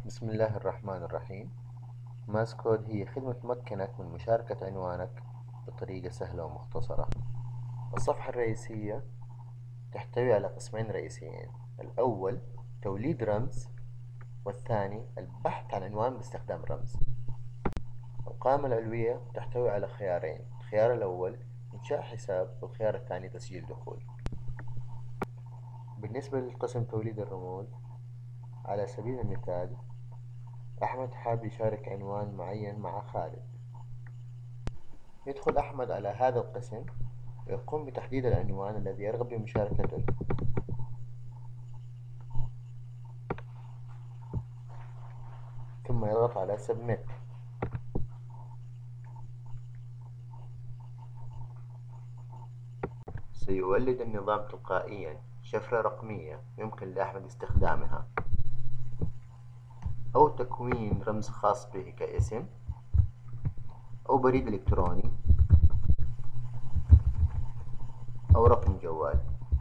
بسم الله الرحمن الرحيم. ماس كود هي خدمة تمكنك من مشاركة عنوانك بطريقة سهلة ومختصرة. الصفحة الرئيسية تحتوي على قسمين رئيسيين: الأول توليد رمز، والثاني البحث عن عنوان باستخدام رمز. القائمة العلوية تحتوي على خيارين: الخيار الأول إنشاء حساب، والخيار الثاني تسجيل دخول. بالنسبة للقسم توليد الرموز، على سبيل المثال أحمد حاب يشارك عنوان معين مع خالد. يدخل أحمد على هذا القسم ويقوم بتحديد العنوان الذي يرغب بمشاركته، ثم يضغط على Submit. سيولد النظام تلقائيا شفرة رقمية يمكن لأحمد استخدامها، أو تكوين رمز خاص به كاسم أو بريد إلكتروني أو رقم جوال.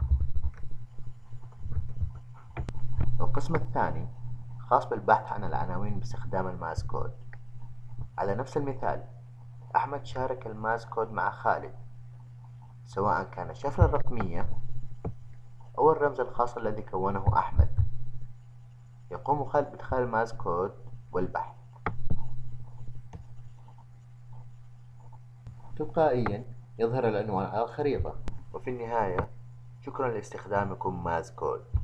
القسم الثاني خاص بالبحث عن العناوين باستخدام الماس كود. على نفس المثال، أحمد شارك الماس كود مع خالد، سواء كان الشفرة الرقمية أو الرمز الخاص الذي كونه أحمد. يقوم خالد بإدخال الماس كود والبحث. تلقائيا يظهر العنوان على الخريطة. وفي النهاية، شكرا لاستخدامكم ماس كود.